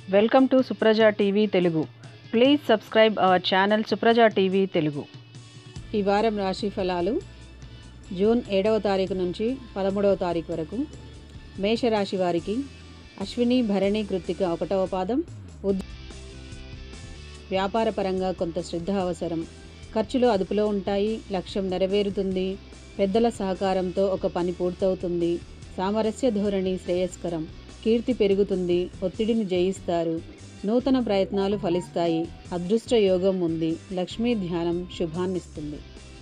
Welcome to Supraja TV Telugu. Please subscribe our channel Supraja TV Telugu. ఈ వారం రాశి ఫలాలు జూన్ 7వ తారీఖు నుంచి 13వ తారీఖు వరకు. మేషరాశి వారికి అశ్విని భరణి కృత్తిక 1వ పాదం. వ్యాపారపరంగా కొంత శ్రద్ధ అవసరం. ఖర్చులు అదుపులో ఉంటాయి. లక్ష్యం నెరవేరుతుంది. పెద్దల సహకారంతో ఒక పని పూర్తవుతుంది. సామరస్య ధోరణి శ్రేయస్కరం. కీర్తి పెరుగుతుంది. ఒత్తిడిని జయిస్తారు. నూతన ప్రయత్నాలు ఫలిస్తాయి. అదృష్ట యోగం ఉంది. లక్ష్మీ ధ్యానం శుభాన్నిస్తుంది.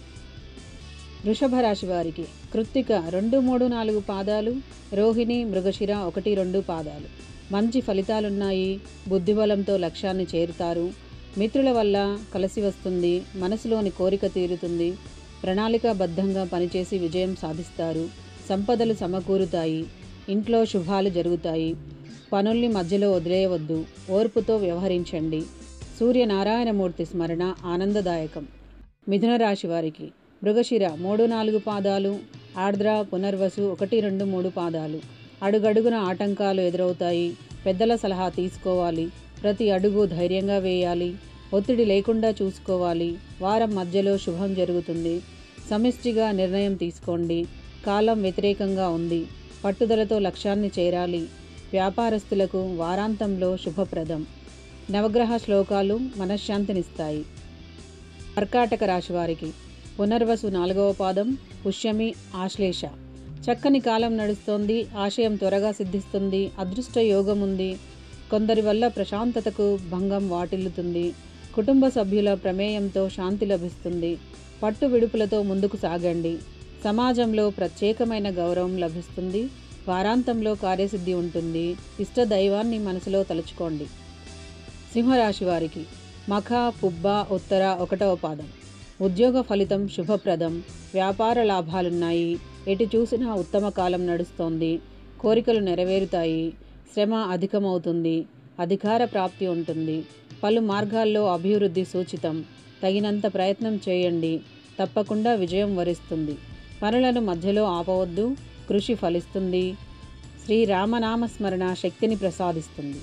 వృషభ రాశి వారికి కృత్తిక 2, 3, 4 పాదాలు, రోహిణి మృగశిర 1, 2 పాదాలు. మంచి ఫలితాలున్నాయి. బుద్ధిబలంతో లక్ష్యాన్ని చేరుతారు. మిత్రుల వల్ల కలిసి వస్తుంది. మనసులోని కోరిక తీరుతుంది. ప్రణాళికాబద్ధంగా పనిచేసి విజయం సాధిస్తారు. సంపదలు సమకూరుతాయి. ఇంట్లో శుభాలు జరుగుతాయి. పనుల్ని మధ్యలో వదిలేయవద్దు. ఓర్పుతో వ్యవహరించండి. సూర్యనారాయణమూర్తి స్మరణ ఆనందదాయకం. మిథున రాశి వారికి మృగశిర 3, 4 పాదాలు, ఆర్ద్ర పునర్వసు 1, 2, 3 పాదాలు. అడుగడుగున ఆటంకాలు ఎదురవుతాయి. పెద్దల సలహా తీసుకోవాలి. ప్రతి అడుగు ధైర్యంగా వేయాలి. ఒత్తిడి లేకుండా చూసుకోవాలి. వారం మధ్యలో శుభం జరుగుతుంది. సమిష్టిగా నిర్ణయం తీసుకోండి. కాలం వ్యతిరేకంగా ఉంది. పట్టుదలతో లక్ష్యాన్ని చేరాలి. వ్యాపారస్తులకు వారాంతంలో శుభప్రదం. నవగ్రహ శ్లోకాలు మనశ్శాంతినిస్తాయి. కర్కాటక రాశి వారికి పునర్వసు 4వ పాదం, పుష్యమి ఆశ్లేష. చక్కని కాలం నడుస్తోంది. ఆశయం త్వరగా సిద్ధిస్తుంది. అదృష్ట యోగం ఉంది. కొందరి వల్ల ప్రశాంతతకు భంగం వాటిల్లుతుంది. కుటుంబ సభ్యుల ప్రమేయంతో శాంతి లభిస్తుంది. పట్టు విడుపులతో ముందుకు సాగండి. సమాజంలో ప్రత్యేకమైన గౌరవం లభిస్తుంది. వారాంతంలో కార్యసిద్ధి ఉంటుంది. ఇష్ట దైవాన్ని మనసులో తలుచుకోండి. సింహరాశి వారికి మఖ పుబ్బ ఉత్తర 1వ పాదం. ఉద్యోగ ఫలితం శుభప్రదం. వ్యాపార లాభాలున్నాయి. ఎటు చూసినా ఉత్తమ కాలం నడుస్తోంది. కోరికలు నెరవేరుతాయి. శ్రమ అధికమవుతుంది. అధికార ప్రాప్తి ఉంటుంది. పలు మార్గాల్లో అభివృద్ధి సూచితం. తగినంత ప్రయత్నం చేయండి. తప్పకుండా విజయం వరిస్తుంది. పనులను మధ్యలో ఆపవద్దు. కృషి ఫలిస్తుంది. శ్రీరామనామస్మరణ శక్తిని ప్రసాదిస్తుంది.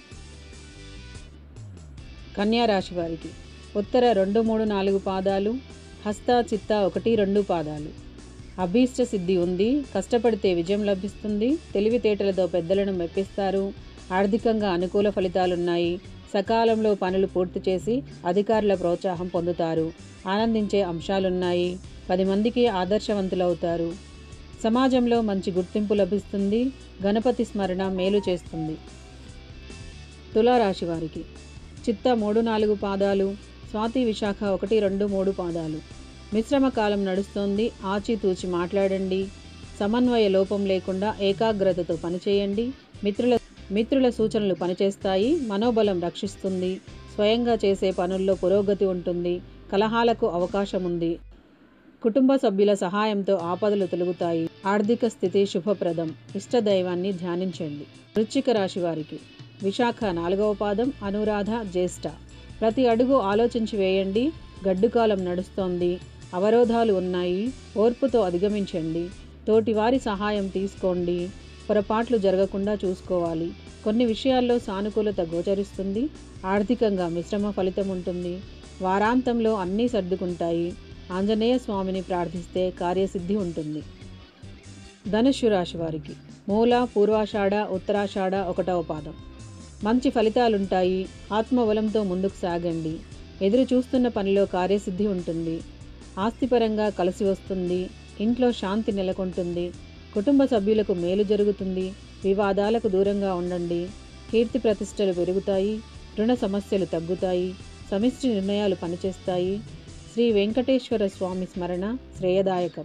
కన్యా రాశి వారికి ఉత్తర 2, 3, 4 పాదాలు, హస్త చిత్త 1, 2 పాదాలు. అభీష్ట సిద్ధి ఉంది. కష్టపడితే విజయం లభిస్తుంది. తెలివితేటలతో పెద్దలను మెప్పిస్తారు. ఆర్థికంగా అనుకూల ఫలితాలున్నాయి. సకాలంలో పనులు పూర్తి చేసి అధికారుల ప్రోత్సాహం పొందుతారు. ఆనందించే అంశాలున్నాయి. 10 మందికి ఆదర్శవంతులవుతారు. సమాజంలో మంచి గుర్తింపు లభిస్తుంది. గణపతి స్మరణ మేలు చేస్తుంది. తులారాశి వారికి చిత్త 3, 4 పాదాలు, స్వాతి విశాఖ 1, 2, 3 పాదాలు. మిశ్రమ కాలం నడుస్తోంది. ఆచితూచి మాట్లాడండి. సమన్వయ లోపం లేకుండా ఏకాగ్రతతో పనిచేయండి. మిత్రుల సూచనలు పనిచేస్తాయి. మనోబలం రక్షిస్తుంది. స్వయంగా చేసే పనుల్లో పురోగతి ఉంటుంది. కలహాలకు అవకాశం ఉంది. కుటుంబ సభ్యుల సహాయంతో ఆపదలు తొలగుతాయి. ఆర్థిక స్థితి శుభప్రదం. ఇష్టదైవాన్ని ధ్యానించండి. వృశ్చిక రాశి వారికి విశాఖ 4వ పాదం, అనురాధ జ్యేష్ఠ. ప్రతి అడుగు ఆలోచించి వేయండి. గడ్డుకాలం నడుస్తోంది. అవరోధాలు ఉన్నాయి. ఓర్పుతో అధిగమించండి. తోటివారి సహాయం తీసుకోండి. పొరపాట్లు జరగకుండా చూసుకోవాలి. కొన్ని విషయాల్లో సానుకూలత గోచరిస్తుంది. ఆర్థికంగా మిశ్రమ ఫలితం ఉంటుంది. వారాంతంలో అన్నీ సర్దుకుంటాయి. ఆంజనేయ స్వామిని ప్రార్థిస్తే కార్యసిద్ధి ఉంటుంది. ధనుస్సు రాశి వారికి మూల పూర్వాషాఢ ఉత్తరాషాఢ 1వ పాదం. మంచి ఫలితాలుంటాయి. ఆత్మబలంతో ముందుకు సాగండి. ఎదురు చూస్తున్న పనిలో కార్యసిద్ధి ఉంటుంది. ఆస్తిపరంగా కలిసి వస్తుంది. ఇంట్లో శాంతి నెలకొంటుంది. కుటుంబ సభ్యులకు మేలు జరుగుతుంది. వివాదాలకు దూరంగా ఉండండి. కీర్తి ప్రతిష్టలు పెరుగుతాయి. రుణ సమస్యలు తగ్గుతాయి. సమిష్టి నిర్ణయాలు పనిచేస్తాయి. శ్రీ వెంకటేశ్వర స్వామి స్మరణ శ్రేయదాయకం.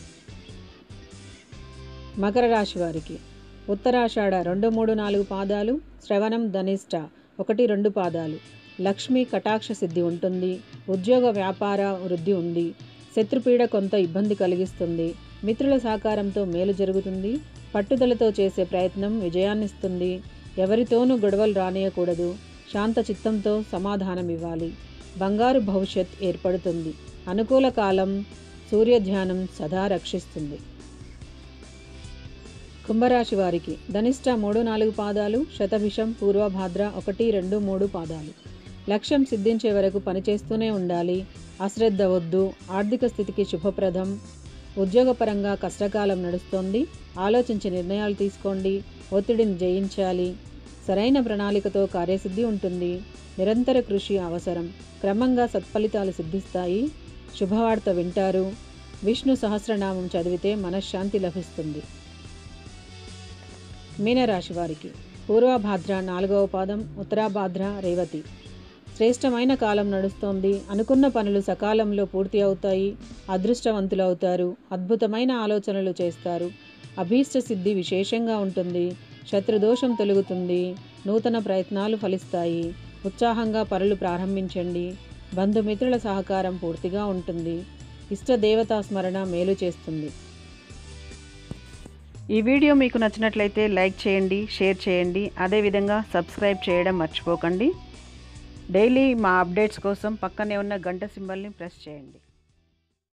మకర రాశి వారికి ఉత్తరాషాఢ 2, 3, 4 పాదాలు, శ్రవణం ధనిష్ట 1, 2 పాదాలు. లక్ష్మీ కటాక్ష సిద్ధి ఉంటుంది. ఉద్యోగ వ్యాపార వృద్ధి ఉంది. శత్రుపీడ కొంత ఇబ్బంది కలిగిస్తుంది. మిత్రుల సహకారంతో మేలు జరుగుతుంది. పట్టుదలతో చేసే ప్రయత్నం విజయాన్నిస్తుంది. ఎవరితోనూ గొడవలు రానియకూడదు. శాంత చిత్తంతో సమాధానం ఇవ్వాలి. బంగారు భవిష్యత్ ఏర్పడుతుంది. అనుకూల కాలం. సూర్యధ్యానం సదా రక్షిస్తుంది. కుంభరాశి వారికి ధనిష్ట 3-4 పాదాలు, శతభిషం, పూర్వభాద్ర 1-2-3 పాదాలు. లక్ష్యం సిద్ధించే వరకు పనిచేస్తూనే ఉండాలి. అశ్రద్ధ వద్దు. ఆర్థిక స్థితికి శుభప్రదం. ఉద్యోగపరంగా కష్టకాలం నడుస్తోంది. ఆలోచించి నిర్ణయాలు తీసుకోండి. ఒత్తిడిని జయించాలి. సరైన ప్రణాళికతో కార్యసిద్ధి ఉంటుంది. నిరంతర కృషి అవసరం. క్రమంగా సత్ఫలితాలు సిద్ధిస్తాయి. శుభవార్త వింటారు. విష్ణు సహస్రనామం చదివితే మనశ్శాంతి లభిస్తుంది. మీనరాశి వారికి పూర్వభాద్ర 4వ పాదం, ఉత్తరాభాద్ర, రేవతి. శ్రేష్టమైన కాలం నడుస్తోంది. అనుకున్న పనులు సకాలంలో పూర్తి అవుతాయి. అదృష్టవంతులవుతారు. అద్భుతమైన ఆలోచనలు చేస్తారు. అభీష్ట సిద్ధి విశేషంగా ఉంటుంది. శత్రుదోషం తొలగుతుంది. నూతన ప్రయత్నాలు ఫలిస్తాయి. ఉత్సాహంగా పనులు ప్రారంభించండి. బంధుమిత్రుల సహకారం పూర్తిగా ఉంటుంది. ఇష్ట దేవతా స్మరణ మేలు చేస్తుంది. ఈ వీడియో మీకు నచ్చినట్లయితే లైక్ చేయండి, షేర్ చేయండి. అదేవిధంగా సబ్స్క్రైబ్ చేయడం మర్చిపోకండి. డైలీ మా అప్డేట్స్ కోసం పక్కనే ఉన్న గంట సింబల్ని ప్రెస్ చేయండి.